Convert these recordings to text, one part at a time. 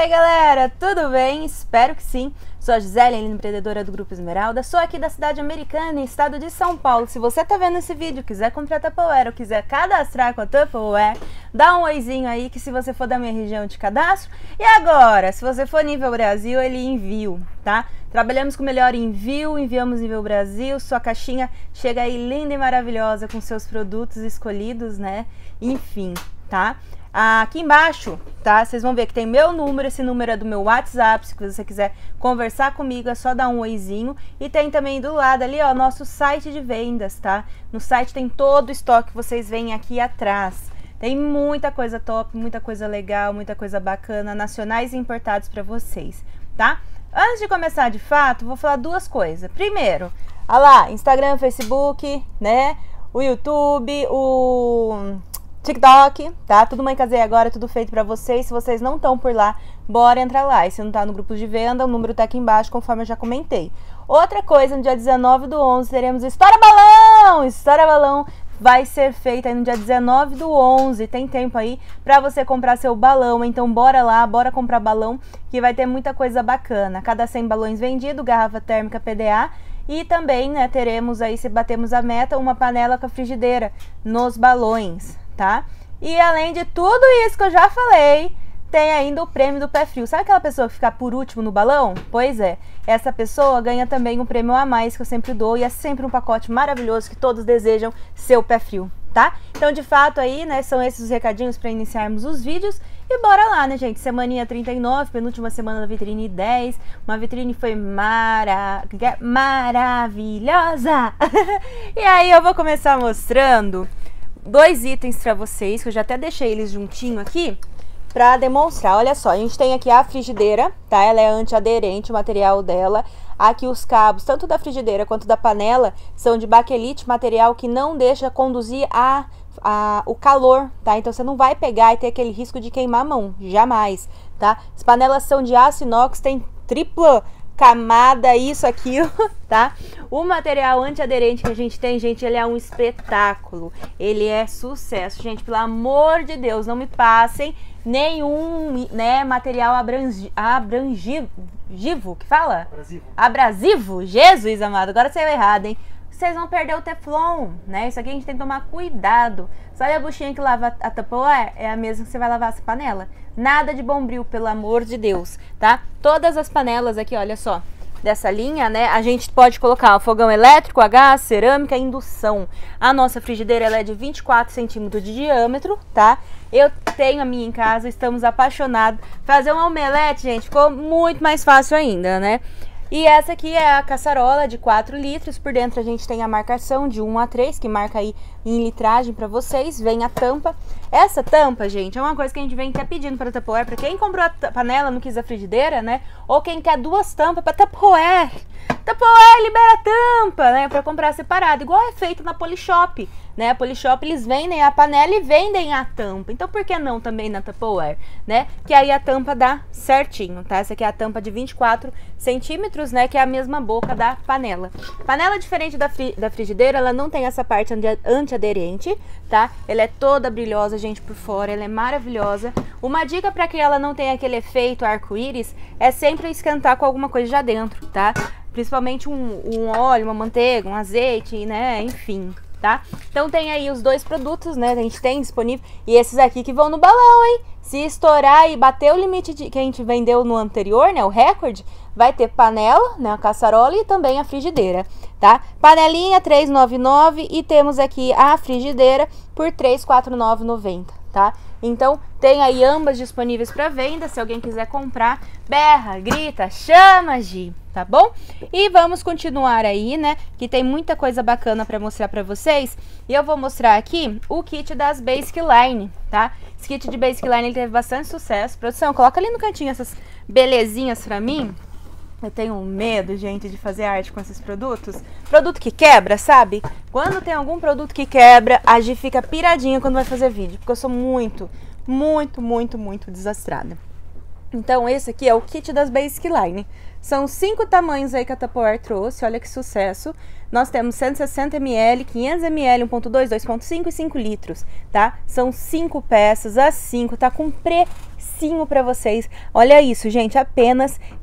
aí galera, tudo bem? Espero que sim. Sou a Gisele, empreendedora do Grupo Esmeralda. Sou aqui da cidade americana, estado de São Paulo. Se você tá vendo esse vídeo, quiser comprar Tupperware ou quiser cadastrar com a Tupperware, dá um oizinho aí que se você for da minha região de cadastro. E agora, se você for nível Brasil, ele envio, tá? Trabalhamos com o melhor envio, enviamos nível Brasil. Sua caixinha chega aí linda e maravilhosa com seus produtos escolhidos, né? Enfim, tá? Aqui embaixo, tá? Vocês vão ver que tem meu número, esse número é do meu WhatsApp, se você quiser conversar comigo é só dar um oizinho. E tem também do lado ali, ó, nosso site de vendas, tá? No site tem todo o estoque que vocês veem aqui atrás. Tem muita coisa top, muita coisa legal, muita coisa bacana, nacionais e importados para vocês, tá? Antes de começar de fato, vou falar duas coisas. Primeiro, olha lá, Instagram, Facebook, né? O YouTube, o TikTok, tá? Tudo Mãe Casei Agora, tudo feito pra vocês. Se vocês não estão por lá, bora entrar lá. E se não tá no grupo de venda, o número tá aqui embaixo, conforme eu já comentei. Outra coisa, no dia 19/11 teremos Estoura Balão! Estoura Balão vai ser feita aí no dia 19/11. Tem tempo aí pra você comprar seu balão. Então bora lá, bora comprar balão, que vai ter muita coisa bacana. Cada 100 balões vendidos, garrafa térmica PDA. E também, né, teremos aí, se batemos a meta, uma panela com a frigideira nos balões, tá? E além de tudo isso que eu já falei, tem ainda o prêmio do pé frio. Sabe aquela pessoa que fica por último no balão? Pois é, essa pessoa ganha também um prêmio a mais que eu sempre dou, e é sempre um pacote maravilhoso que todos desejam ser o pé frio, tá? Então, de fato aí, né, são esses os recadinhos para iniciarmos os vídeos. E bora lá, né, gente? Semaninha 39, penúltima semana da vitrine 10. Uma vitrine foi maravilhosa! E aí eu vou começar mostrando dois itens para vocês, que eu já até deixei eles juntinho aqui para demonstrar. Olha só, a gente tem aqui a frigideira, tá? Ela é antiaderente, o material dela. Aqui os cabos, tanto da frigideira quanto da panela, são de baquelite, material que não deixa conduzir o calor, tá? Então você não vai pegar e ter aquele risco de queimar a mão, jamais, tá? As panelas são de aço inox, tem tripla camada, isso, aquilo, tá? O material antiaderente que a gente tem, gente, ele é um espetáculo. Ele é sucesso, gente, pelo amor de Deus, não me passem nenhum, né, material abrangivo, que fala? Abrasivo. Jesus amado, agora saiu errado, hein? Vocês vão perder o Teflon, né? Isso aqui a gente tem que tomar cuidado. Sabe a buchinha que lava a Tupperware? É a mesma que você vai lavar essa panela. Nada de Bombril, pelo amor de Deus, tá? Todas as panelas aqui, olha só, dessa linha, né? A gente pode colocar o fogão elétrico, a gás, cerâmica, indução. A nossa frigideira, ela é de 24 centímetros de diâmetro, tá? Eu tenho a minha em casa, estamos apaixonados. Fazer um omelete, gente, ficou muito mais fácil ainda, né? E essa aqui é a caçarola de 4 litros. Por dentro a gente tem a marcação de 1 a 3, que marca aí em litragem para vocês. Vem a tampa. Essa tampa, gente, é uma coisa que a gente vem até pedindo para Tupperware. Para quem comprou a panela, não quis a frigideira, né? Ou quem quer duas tampas para Tupperware. Tupperware libera tampa, né? Para comprar separado. Igual é feito na Polishop, né? A Polishop, eles vendem a panela e vendem a tampa. Então, por que não também na Tupperware, né? Que aí a tampa dá certinho, tá? Essa aqui é a tampa de 24 centímetros, né? Que é a mesma boca da panela. Panela diferente da frigideira, ela não tem essa parte antiaderente, tá? Ela é toda brilhosa, gente, por fora. Ela é maravilhosa. Uma dica para que ela não tenha aquele efeito arco-íris é sempre esquentar com alguma coisa já dentro, tá? Principalmente um óleo, uma manteiga, um azeite, né? Enfim, tá? Então tem aí os dois produtos, né? A gente tem disponível. E esses aqui que vão no balão, hein? Se estourar e bater o limite que a gente vendeu no anterior, né? O recorde, vai ter panela, né? A caçarola e também a frigideira, tá? Panelinha R$3,99 e temos aqui a frigideira por R$349,90, tá? Então tem aí ambas disponíveis para venda. Se alguém quiser comprar, berra, grita, chama, Gi, tá bom? E vamos continuar aí, né? Que tem muita coisa bacana para mostrar para vocês. E eu vou mostrar aqui o kit das Basic Line, tá? Esse kit de Basic Line, ele teve bastante sucesso. Produção, coloca ali no cantinho essas belezinhas para mim. Eu tenho medo, gente, de fazer arte com esses produtos. Produto que quebra, sabe? Quando tem algum produto que quebra, a Gi fica piradinha quando vai fazer vídeo. Porque eu sou muito desastrada. Então, esse aqui é o kit das Basic Line. São 5 tamanhos aí que a Tupperware trouxe, olha que sucesso. Nós temos 160 ml, 500 ml, 1.2, 2.5 e 5 litros, tá? São 5 peças, as 5, tá com precinho pra vocês. Olha isso, gente, apenas R$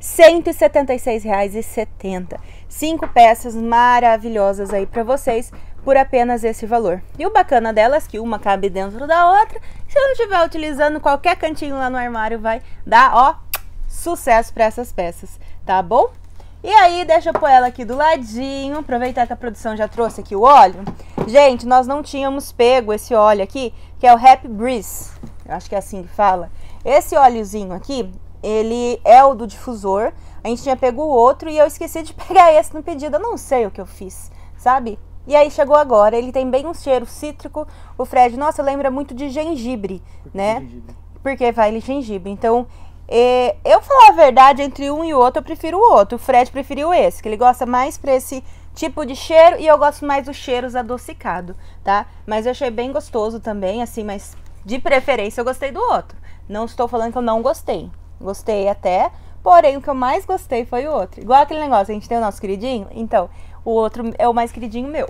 176,70. 5 peças maravilhosas aí pra vocês, por apenas esse valor. E o bacana delas é que uma cabe dentro da outra. Se eu estiver utilizando qualquer cantinho lá no armário, vai dar, ó, sucesso para essas peças, tá bom? E aí, deixa eu pôr ela aqui do ladinho, aproveitar que a produção já trouxe aqui o óleo. Gente, nós não tínhamos pego esse óleo aqui, que é o Happy Breeze, eu acho que é assim que fala. Esse óleozinho aqui, ele é o do difusor, a gente tinha pego o outro e eu esqueci de pegar esse no pedido, eu não sei o que eu fiz, sabe? E aí chegou agora, ele tem bem um cheiro cítrico. O Fred, nossa, lembra muito de gengibre, né? Gengibre. Porque vai gengibre. Então, eu falar a verdade, entre um e o outro, eu prefiro o outro. O Fred preferiu esse, que ele gosta mais pra esse tipo de cheiro. E eu gosto mais dos cheiros adocicados, tá? Mas eu achei bem gostoso também, assim, mas de preferência eu gostei do outro. Não estou falando que eu não gostei. Gostei até, porém o que eu mais gostei foi o outro. Igual aquele negócio, a gente tem o nosso queridinho, então... O outro é o mais queridinho meu.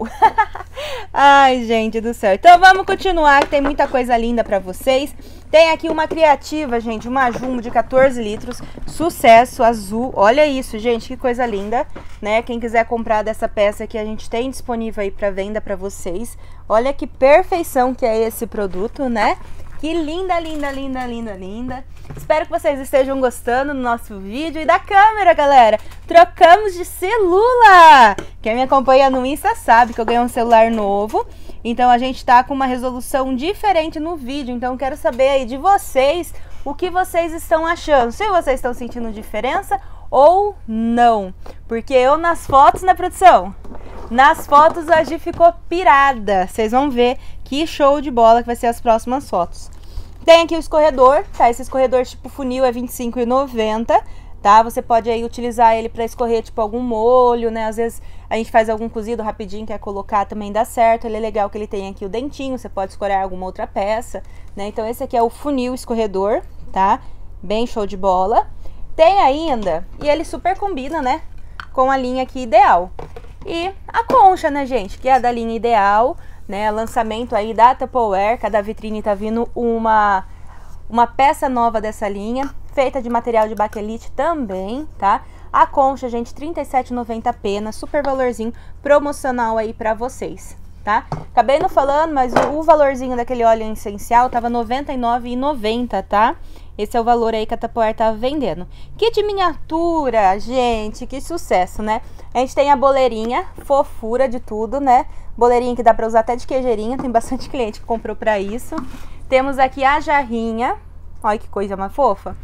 Ai, gente do céu. Então vamos continuar, que tem muita coisa linda pra vocês. Tem aqui uma criativa, gente, uma Jumbo de 14 litros. Sucesso, azul. Olha isso, gente, que coisa linda, né? Quem quiser comprar dessa peça que a gente tem disponível aí pra venda pra vocês. Olha que perfeição que é esse produto, né? Que linda, linda, linda, linda, linda. Espero que vocês estejam gostando do nosso vídeo e da câmera, galera. Trocamos de celular. Quem me acompanha no Insta sabe que eu ganhei um celular novo. Então a gente tá com uma resolução diferente no vídeo. Então eu quero saber aí de vocês o que vocês estão achando. Se vocês estão sentindo diferença ou não. Porque eu nas fotos, na produção, nas fotos a Gi ficou pirada. Vocês vão ver que show de bola que vai ser as próximas fotos. Tem aqui o escorredor, tá? Esse escorredor tipo funil é R$ 25,90, tá? Você pode aí utilizar ele para escorrer tipo algum molho, né? Às vezes a gente faz algum cozido rapidinho, quer colocar, também dá certo. Ele é legal que ele tem aqui o dentinho, você pode escorar alguma outra peça, né? Então esse aqui é o funil escorredor, tá? Bem show de bola. Tem ainda, e ele super combina, né? Com a linha aqui ideal. E a concha, né, gente? Que é a da linha ideal, né? Lançamento aí da Tupperware. Cada vitrine tá vindo uma peça nova dessa linha, feita de material de baquelite também, tá? A concha, gente, R$ 37,90 apenas, super valorzinho promocional aí pra vocês, tá? Acabei não falando, mas o valorzinho daquele óleo essencial tava R$ 99,90, tá? Esse é o valor aí que a Tupperware tá vendendo. Kit miniatura, gente, que sucesso, né? A gente tem a boleirinha, fofura de tudo, né? Boleirinha que dá pra usar até de queijeirinha, tem bastante cliente que comprou pra isso. Temos aqui a jarrinha, olha que coisa mais fofa.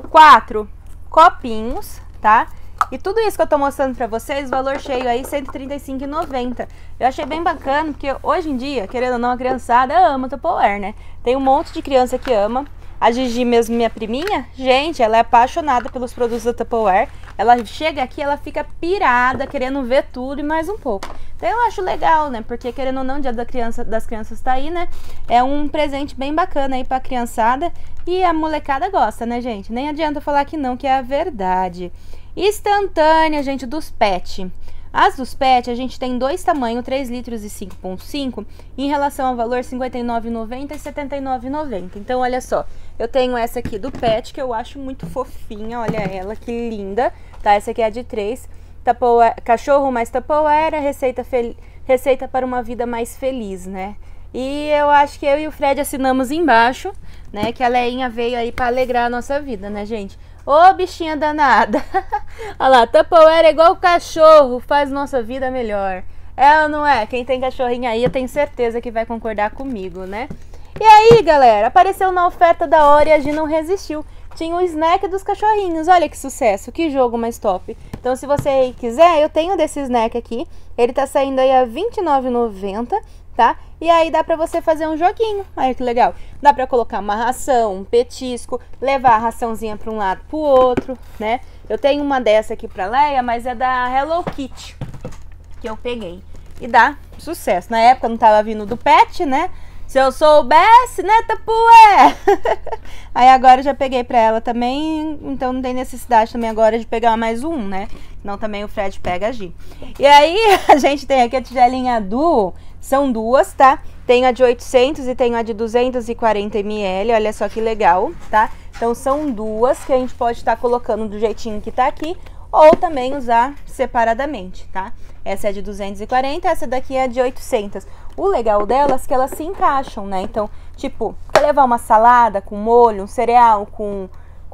4 copinhos, tá? E tudo isso que eu tô mostrando pra vocês, valor cheio aí, R$ 135,90. Eu achei bem bacana, porque hoje em dia, querendo ou não, a criançada ama Tupperware, né? Tem um monte de criança que ama. A Gigi mesmo, minha priminha, gente, ela é apaixonada pelos produtos da Tupperware. Ela chega aqui, ela fica pirada, querendo ver tudo e mais um pouco. Então eu acho legal, né? Porque querendo ou não, o dia das crianças tá aí, né? É um presente bem bacana aí pra criançada. E a molecada gosta, né, gente? Nem adianta falar que não, que é a verdade. Instantânea, gente, dos pet. As dos pet, a gente tem dois tamanhos, 3 litros e 5,5, em relação ao valor R$ 59,90 e R$ 79,90. Então, olha só, eu tenho essa aqui do pet, que eu acho muito fofinha, olha ela, que linda, tá? Essa aqui é de 3, cachorro mais Tupperware, receita para uma vida mais feliz, né? E eu acho que eu e o Fred assinamos embaixo, né, que a Leinha veio aí para alegrar a nossa vida, né, gente? Ô, bichinha danada. Olha lá, Tupperware é igual o cachorro, faz nossa vida melhor. É ou não é? Quem tem cachorrinho aí, eu tenho certeza que vai concordar comigo, né? E aí, galera, apareceu na oferta da hora e a Gi não resistiu. Tinha o snack dos cachorrinhos, olha que sucesso, que jogo mais top. Então, se você quiser, eu tenho desse snack aqui. Ele tá saindo aí a R$ 29,90, tá? E aí dá pra você fazer um joguinho, olha que legal. Dá pra colocar uma ração, um petisco, levar a raçãozinha pra um lado pro outro, né? Eu tenho uma dessa aqui pra Leia, mas é da Hello Kitty, que eu peguei. E dá sucesso. Na época não tava vindo do pet, né? Se eu soubesse, né, Tapué? Aí agora eu já peguei pra ela também, então não tem necessidade também agora de pegar mais um, né? Senão também o Fred pega a Gi. E aí a gente tem aqui a tigelinha Duo, são duas, tá? Tem a de 800 e tem a de 240 ml, olha só que legal, tá? Então são duas que a gente pode estar colocando do jeitinho que tá aqui, ou também usar separadamente, tá? Essa é de 240, essa daqui é de 800. O legal delas é que elas se encaixam, né? Então, tipo, quer levar uma salada com molho, um cereal com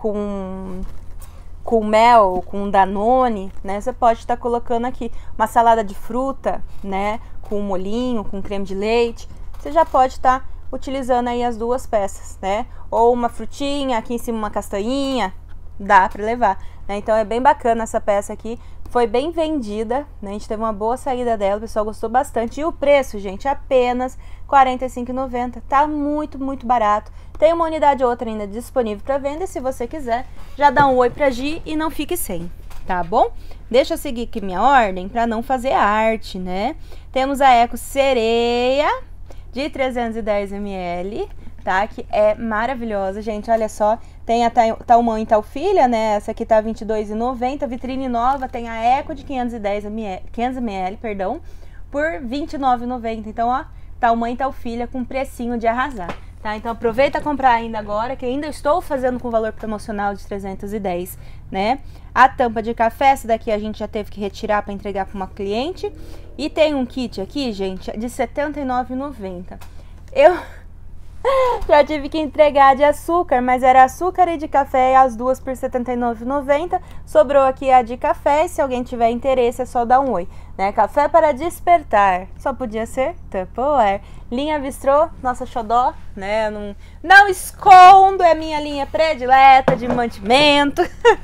mel, com Danone, né? Você pode estar colocando aqui uma salada de fruta, né? Com molhinho, com creme de leite. Você já pode estar utilizando aí as duas peças, né? Ou uma frutinha, aqui em cima uma castanhinha, dá pra levar, né? Então é bem bacana essa peça aqui. Foi bem vendida, né? A gente teve uma boa saída dela, o pessoal gostou bastante. E o preço, gente, apenas R$ 45,90. Tá muito, muito barato. Tem uma unidade ou outra ainda disponível para venda. E se você quiser, já dá um oi pra Gi e não fique sem, tá bom? Deixa eu seguir aqui minha ordem para não fazer arte, né? Temos a Eco Sereia de 310 ml, tá? Que é maravilhosa, gente, olha só. Tem a tal mãe e tal filha, né? Essa aqui tá R$ 22,90, vitrine nova. Tem a Eco de 500 ml, perdão, por R$ 29,90. Então, ó, tal mãe e tal filha com precinho de arrasar, tá? Então aproveita a comprar ainda agora, que ainda estou fazendo com valor promocional de 310, né? A tampa de café, essa daqui a gente já teve que retirar para entregar para uma cliente. E tem um kit aqui, gente, de R$ 79,90. Eu já tive que entregar de açúcar, mas era açúcar e de café, as duas por R$ 79,90. Sobrou aqui a de café, e se alguém tiver interesse é só dar um oi, né? Café para despertar, só podia ser Tupperware. Linha Bistrô, nossa xodó, né? Não escondo, é minha linha predileta de mantimento.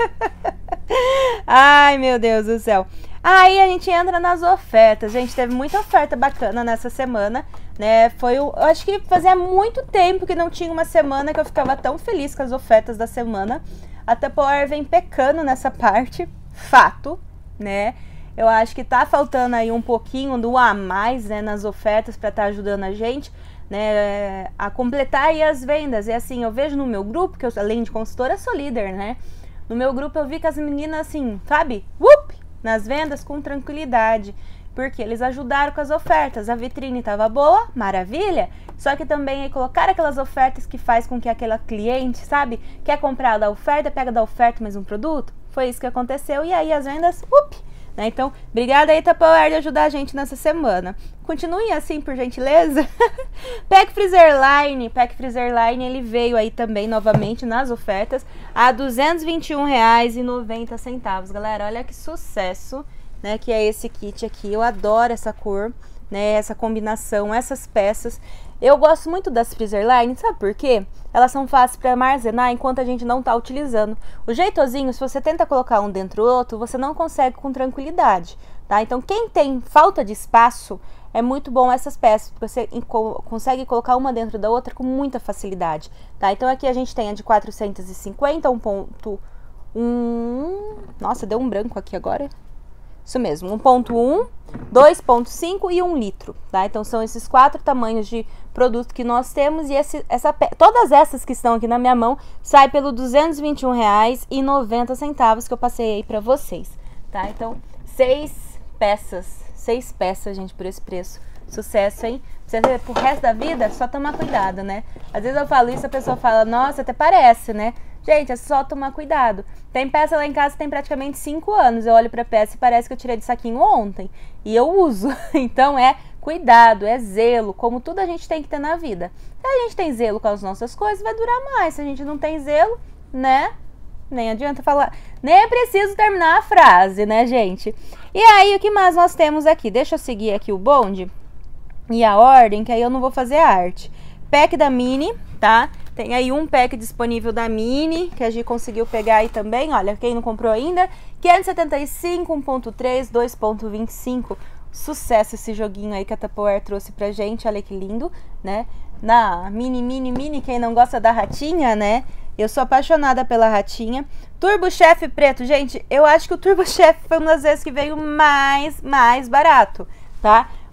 Ai, meu Deus do céu. Aí a gente entra nas ofertas. Gente, teve muita oferta bacana nessa semana, né? Eu acho que fazia muito tempo que não tinha uma semana que eu ficava tão feliz com as ofertas da semana. A Tupperware vem pecando nessa parte, fato, né? Eu acho que tá faltando aí um pouquinho do a mais, né, nas ofertas para estar ajudando a gente, né, a completar aí as vendas. E assim, eu vejo no meu grupo, que eu além de consultora sou líder, né? No meu grupo eu vi que as meninas assim, sabe? Nas vendas com tranquilidade, porque eles ajudaram com as ofertas. A vitrine estava boa, maravilha, só que também aí colocar aquelas ofertas que faz com que aquela cliente, sabe, quer comprar da oferta, pega da oferta mais um produto. Foi isso que aconteceu e aí as vendas, né? Então, obrigada aí, Tupperware, de ajudar a gente nessa semana. Continue assim, por gentileza. Pack Freezer Line, ele veio aí também novamente nas ofertas a R$ 221,90. Galera, olha que sucesso, né, que é esse kit aqui. Eu adoro essa cor, né, essa combinação, essas peças. Eu gosto muito das Freezer Line, sabe por quê? Elas são fáceis para armazenar enquanto a gente não tá utilizando. O jeitozinho, se você tenta colocar um dentro do outro, você não consegue com tranquilidade, tá? Então, quem tem falta de espaço, é muito bom essas peças, porque você consegue colocar uma dentro da outra com muita facilidade, tá? Então, aqui a gente tem a de 450, 1.1... Nossa, deu um branco aqui agora. Isso mesmo, 1.1, 2.5 e 1 litro, tá? Então, são esses 4 tamanhos de produto que nós temos. E todas essas que estão aqui na minha mão sai pelo R$ 221,90 que eu passei aí pra vocês, tá? Então, 6 peças, gente, por esse preço. Sucesso, hein? Você pro resto da vida, só tomar cuidado, né? Às vezes eu falo isso, a pessoa fala, nossa, até parece, né? Gente, é só tomar cuidado. Tem peça lá em casa que tem praticamente 5 anos. Eu olho pra peça e parece que eu tirei de saquinho ontem. E eu uso. Então é cuidado, é zelo, como tudo a gente tem que ter na vida. Se a gente tem zelo com as nossas coisas, vai durar mais. Se a gente não tem zelo, né? Nem adianta falar. Nem é preciso terminar a frase, né, gente? E aí, o que mais nós temos aqui? Deixa eu seguir aqui o bonde e a ordem, que aí eu não vou fazer arte. Pack da Mini, tá? Tem aí um pack disponível da Mini, que a gente conseguiu pegar aí também, olha, quem não comprou ainda, 575, 1.3, 2.25, sucesso esse joguinho aí que a Tupperware trouxe pra gente, olha que lindo, né? Na Mini, quem não gosta da ratinha, né? Eu sou apaixonada pela ratinha. Turbo Chef preto, gente, eu acho que o Turbo Chef foi uma das vezes que veio mais barato, tá?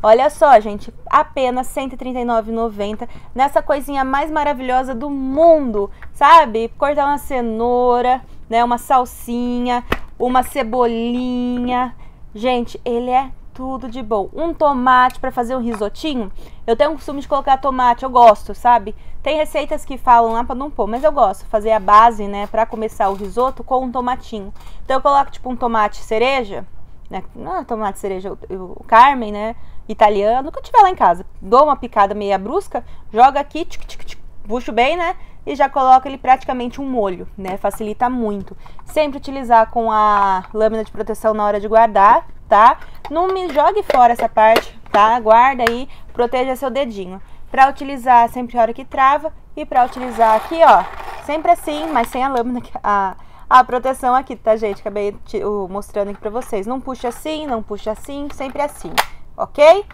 Olha só, gente, apenas R$ 139,90 nessa coisinha mais maravilhosa do mundo, sabe? Cortar uma cenoura, né, uma salsinha, uma cebolinha. Gente, ele é tudo de bom. Um tomate para fazer um risotinho. Eu tenho o costume de colocar tomate, eu gosto, sabe? Tem receitas que falam lá para não pôr, mas eu gosto de fazer a base, né, para começar o risoto com um tomatinho. Então eu coloco tipo um tomate cereja, né? Não é tomate cereja, o Carmen, né, italiano, que eu tiver lá em casa. Dou uma picada meia brusca, joga aqui, puxo bem, né? E já coloco ele praticamente um molho, né? Facilita muito. Sempre utilizar com a lâmina de proteção na hora de guardar, tá? Não me jogue fora essa parte, tá? Guarda aí, proteja seu dedinho. Pra utilizar sempre a hora que trava e pra utilizar aqui, ó, sempre assim, mas sem a lâmina, a proteção aqui, tá, gente? Acabei mostrando aqui pra vocês. Não puxa assim, não puxa assim, sempre assim, ok? R$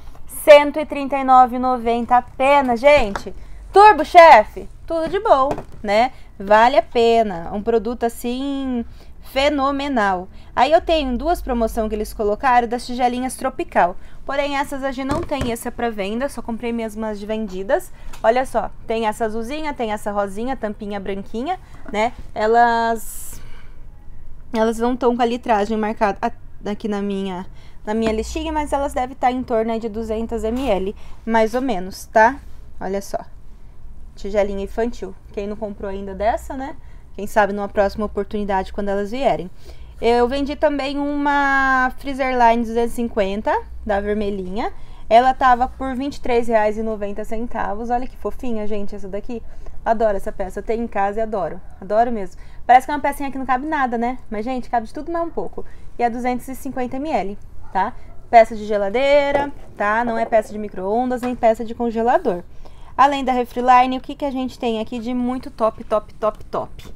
139,90 apenas, gente. Turbo Chef, tudo de bom, né? Vale a pena. Um produto assim fenomenal. Aí eu tenho duas promoções que eles colocaram das tigelinhas tropical. Porém, essas a gente não tem essa para venda, só comprei mesmo as de vendidas. Olha só, tem essa azulzinha, tem essa rosinha, tampinha branquinha, né? Elas não estão com a litragem marcada aqui na minha listinha, mas elas devem estar em torno aí de 200 ml, mais ou menos, tá? Olha só. Tigelinha infantil. Quem não comprou ainda dessa, né? Quem sabe numa próxima oportunidade quando elas vierem. Eu vendi também uma Freezer Line 250 da vermelhinha. Ela tava por R$ 23,90. Olha que fofinha, gente, essa daqui. Adoro essa peça. Eu tenho em casa e adoro. Adoro mesmo. Parece que é uma pecinha que não cabe nada, né? Mas, gente, cabe de tudo mais um pouco. E é 250 ml, tá? Peça de geladeira, tá? Não é peça de micro-ondas, nem peça de congelador. Além da Refriline, o que a gente tem aqui de muito top, top, top, top?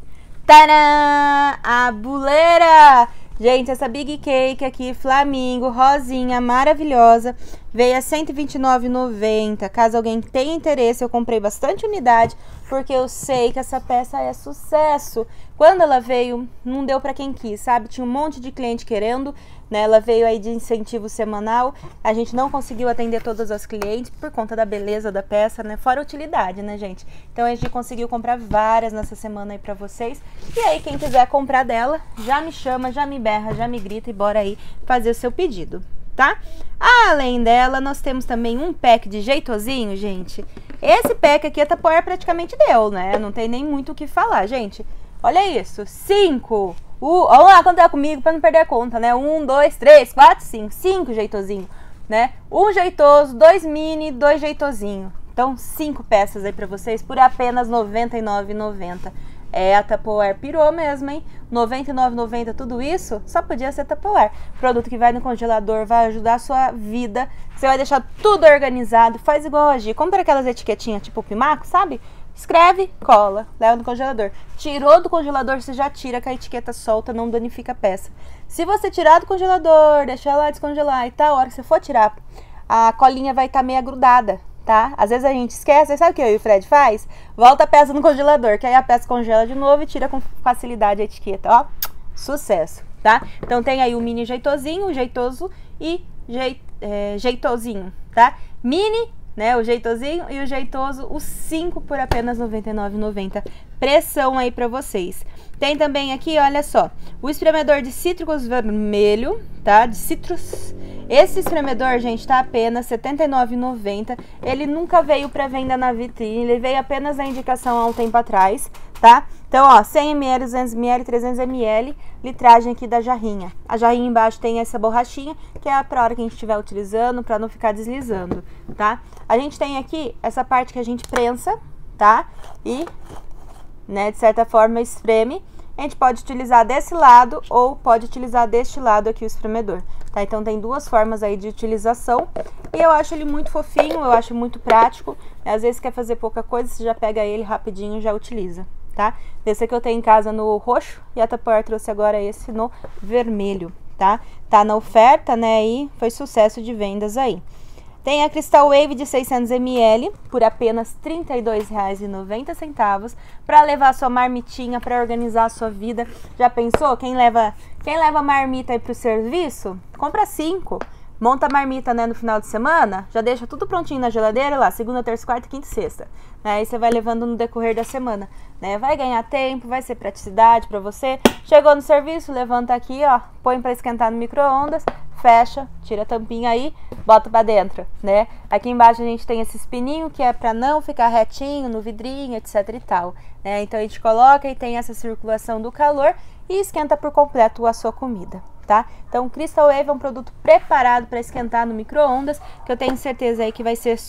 Tadã! A buleira! Gente, essa Big Cake aqui, Flamingo, rosinha, maravilhosa. Veio a R$ 129,90. Caso alguém tenha interesse, eu comprei bastante unidade, porque eu sei que essa peça é sucesso. Quando ela veio, não deu pra quem quis, sabe? Tinha um monte de cliente querendo, né? Ela veio aí de incentivo semanal. A gente não conseguiu atender todas as clientes por conta da beleza da peça, né? Fora a utilidade, né, gente? Então a gente conseguiu comprar várias nessa semana aí pra vocês. E aí, quem quiser comprar dela, já me chama, já me berra, já me grita e bora aí fazer o seu pedido, tá? Além dela, nós temos também um pack de jeitosinho, gente. Esse pack aqui a Tupperware praticamente deu, né? Não tem nem muito o que falar, gente. Olha isso, 5. Vamos lá contar comigo pra não perder a conta, né? 1, 2, 3, 4, 5. 5 jeitosinho, né? Um jeitoso, 2 mini, 2 jeitosinho. Então, 5 peças aí pra vocês por apenas R$ 99,90. É, a Tupperware pirou mesmo, hein? R$ 99,90 tudo isso, só podia ser Tupperware. Produto que vai no congelador, vai ajudar a sua vida. Você vai deixar tudo organizado, faz igual a Gi. Compra aquelas etiquetinhas tipo Pimaco, sabe? Escreve, cola, leva no congelador. Tirou do congelador, você já tira com a etiqueta solta, não danifica a peça. Se você tirar do congelador, deixar ela descongelar e tal, a hora que você for tirar, a colinha vai estar meio grudada, tá? Às vezes a gente esquece, sabe o que eu e o Fred faz? Volta a peça no congelador, que aí a peça congela de novo e tira com facilidade a etiqueta, ó. Sucesso, tá? Então tem aí o mini jeitosinho, o jeitoso e jeitosinho, tá? Mini, né, o jeitosinho e o jeitoso, os 5 por apenas R$ 99,90. Pressão aí pra vocês. Tem também aqui, olha só, o espremedor de cítricos vermelho, tá? De citros. Esse espremedor, gente, tá apenas R$ 79,90. Ele nunca veio pra venda na vitrine, ele veio apenas na indicação há um tempo atrás, tá? Então, ó, 100 ml, 200 ml, 300 ml, litragem aqui da jarrinha. A jarrinha embaixo tem essa borrachinha, que é pra hora que a gente estiver utilizando, pra não ficar deslizando, tá? A gente tem aqui essa parte que a gente prensa, tá? E, né, de certa forma, espreme. A gente pode utilizar desse lado ou pode utilizar deste lado aqui o espremedor, tá? Então tem duas formas aí de utilização e eu acho ele muito fofinho, eu acho muito prático. Às vezes quer fazer pouca coisa, você já pega ele rapidinho e já utiliza, tá? Esse aqui eu tenho em casa no roxo e a Tupperware trouxe agora esse no vermelho, tá? Tá na oferta, né? E foi sucesso de vendas aí. Tem a Crystal Wave de 600 ml por apenas R$ 32,90 para levar sua marmitinha, para organizar a sua vida. Já pensou? Quem leva marmita aí pro serviço? Compra 5. monta a marmita, né, no final de semana, já deixa tudo prontinho na geladeira lá, segunda, terça, quarta, quinta e sexta. Né? Aí você vai levando no decorrer da semana, né? Vai ganhar tempo, vai ser praticidade pra você. Chegou no serviço, levanta aqui, ó, põe pra esquentar no micro-ondas, fecha, tira a tampinha aí, bota pra dentro, né? Aqui embaixo a gente tem esse espininho que é pra não ficar retinho no vidrinho, etc e tal, né? Então a gente coloca e tem essa circulação do calor e esquenta por completo a sua comida, tá? Então o Crystal Wave é um produto preparado para esquentar no micro-ondas, que eu tenho certeza aí que vai ser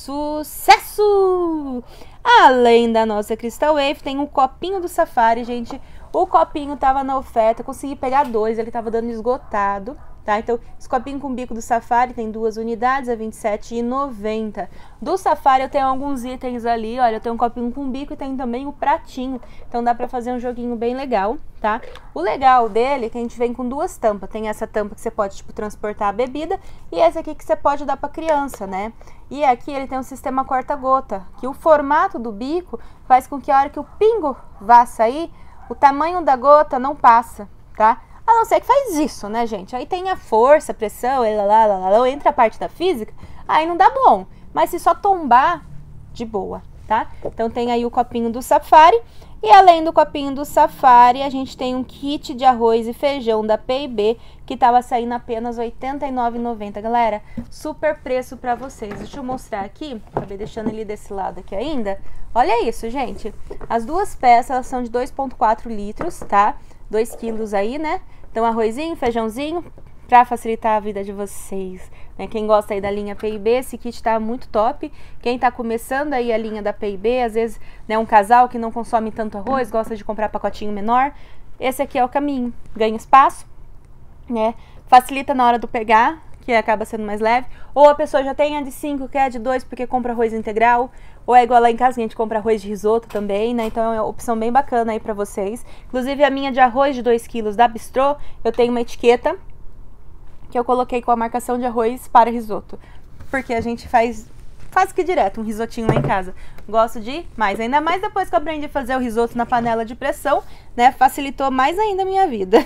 sucesso! Além da nossa Crystal Wave, tem um copinho do Safari, gente. O copinho tava na oferta, eu consegui pegar 2, ele tava dando esgotado, tá? Então, esse copinho com bico do Safari tem 2 unidades, é R$ 27,90. Do Safari eu tenho alguns itens ali, olha, eu tenho um copinho com bico e tem também o pratinho. Então dá pra fazer um joguinho bem legal, tá? O legal dele é que a gente vem com 2 tampas. Tem essa tampa que você pode, tipo, transportar a bebida e essa aqui que você pode dar pra criança, né? E aqui ele tem um sistema corta-gota, que o formato do bico faz com que a hora que o pingo vá sair, o tamanho da gota não passa, tá? A não ser que faz isso, né, gente? Aí tem a força, a pressão, entra a parte da física, aí não dá bom. Mas se só tombar, de boa, tá? Então tem aí o copinho do Safari. E além do copinho do Safari, a gente tem um kit de arroz e feijão da P&B, que tava saindo apenas R$ 89,90. Galera, super preço pra vocês. Deixa eu mostrar aqui, acabei deixando ele desse lado aqui ainda. Olha isso, gente. As 2 peças, elas são de 2,4 litros, tá? 2 quilos aí, né? Então, arrozinho, feijãozinho, pra facilitar a vida de vocês, né? Quem gosta aí da linha P&B, esse kit tá muito top. Quem tá começando aí a linha da P&B, às vezes, né, um casal que não consome tanto arroz, gosta de comprar pacotinho menor, esse aqui é o caminho. Ganha espaço, né? Facilita na hora do pegar, que acaba sendo mais leve. Ou a pessoa já tem a de 5, quer a de 2 porque compra arroz integral. Ou é igual lá em casa, que a gente compra arroz de risoto também, né? Então é uma opção bem bacana aí pra vocês. Inclusive a minha de arroz de 2 quilos da Bistrô, eu tenho uma etiqueta que eu coloquei com a marcação de arroz para risoto. Porque a gente faz que direto um risotinho lá em casa. Gosto de mais, ainda mais depois que eu aprendi a fazer o risoto na panela de pressão, né? Facilitou mais ainda a minha vida.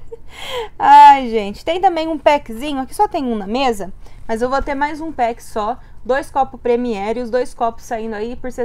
Ai, gente, tem também um packzinho, aqui só tem um na mesa, mas eu vou ter mais um pack só, 2 copos Premier, os 2 copos saindo aí por R$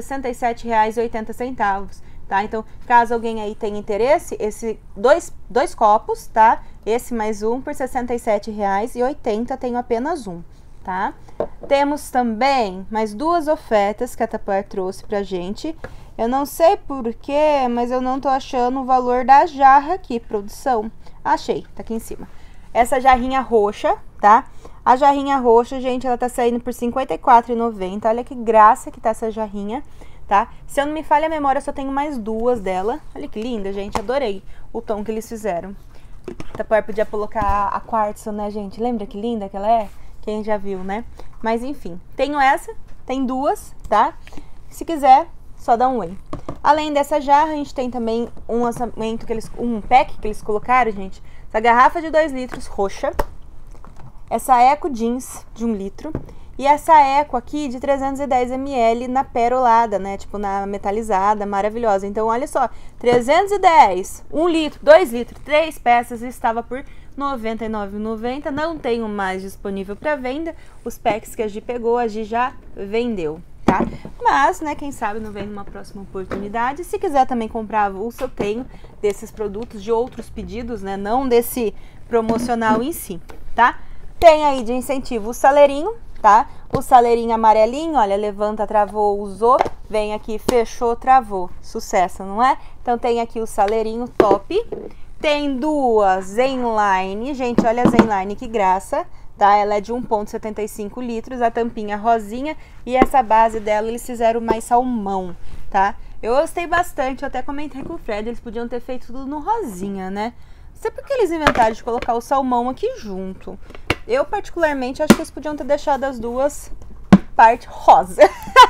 67,80, tá? Então, caso alguém aí tenha interesse, esse dois copos, tá? Esse mais um por R$ 67,80, tenho apenas um, tá? Temos também mais 2 ofertas que a Tupperware trouxe pra gente. Eu não sei porquê, mas eu não tô achando o valor da jarra aqui, produção. Achei, tá aqui em cima. Essa jarrinha roxa, tá? A jarrinha roxa, gente, ela tá saindo por R$ 54,90. Olha que graça que tá essa jarrinha, tá? Se eu não me falha a memória, eu só tenho mais 2 dela. Olha que linda, gente, adorei o tom que eles fizeram. A Tupperware podia colocar a quartzo, né, gente? Lembra que linda que ela é? Quem já viu, né? Mas enfim, tenho essa, tem 2, tá? Se quiser, só dá um oi. Além dessa jarra, a gente tem também um lançamento, um pack que eles colocaram, gente. Essa garrafa de 2 litros roxa. Essa Eco Jeans de 1 litro. E essa Eco aqui de 310 ml na perolada, né? Tipo, na metalizada, maravilhosa. Então, olha só, 310, 1 litro, 2 litros, 3 peças, estava por R$ 99,90. Não tenho mais disponível para venda. Os packs que a Gi pegou, a Gi já vendeu, tá? Mas, né, quem sabe não vem numa próxima oportunidade. Se quiser também comprar avulso, eu tenho desses produtos de outros pedidos, né? Não desse promocional em si, tá? Tem aí de incentivo o saleirinho, tá? O saleirinho amarelinho, olha, levanta, travou, usou, vem aqui, fechou, travou. Sucesso, não é? Então tem aqui o saleirinho top. Tem 2 Zenline, gente, olha a Zenline, que graça, tá? Ela é de 1,75 litros, a tampinha rosinha e essa base dela eles fizeram mais salmão, tá? Eu gostei bastante, eu até comentei com o Fred, eles podiam ter feito tudo no rosinha, né? Não sei por que eles inventaram de colocar o salmão aqui junto. Eu, particularmente, acho que eles podiam ter deixado as 2 partes rosa.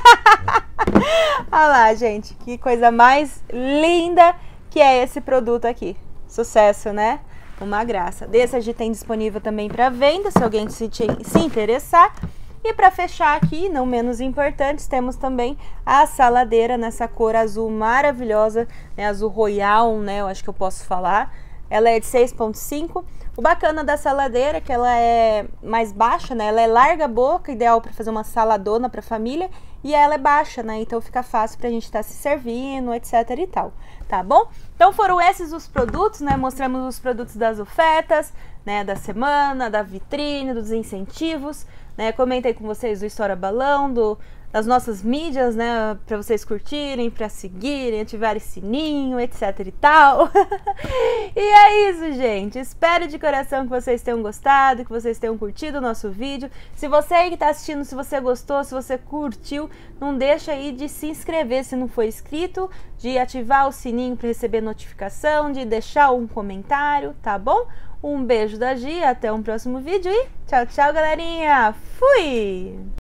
Olha lá, gente, que coisa mais linda que é esse produto aqui. Sucesso, né? Uma graça. Desse a gente tem disponível também para venda, se alguém se interessar. E para fechar aqui, não menos importantes, temos também a saladeira nessa cor azul maravilhosa, né? Azul royal, né? Eu acho que eu posso falar. Ela é de 6,5. O bacana da saladeira é que ela é mais baixa, né? Ela é larga a boca, ideal para fazer uma saladona para família, e ela é baixa, né? Então fica fácil pra gente estar se servindo, etc e tal, tá bom? Então foram esses os produtos, né? Mostramos os produtos das ofertas, né, da semana, da vitrine, dos incentivos, né? Comentei com vocês do Estoura Balão, das nossas mídias, né, para vocês curtirem, para seguirem, ativarem sininho, etc e tal. E é isso, gente. Espero de coração que vocês tenham gostado, que vocês tenham curtido o nosso vídeo. Se você aí que tá assistindo, se você gostou, se você curtiu, não deixa aí de se inscrever se não for inscrito, de ativar o sininho para receber notificação, de deixar um comentário, tá bom? Um beijo da Gi, até um próximo vídeo e tchau, tchau, galerinha! Fui!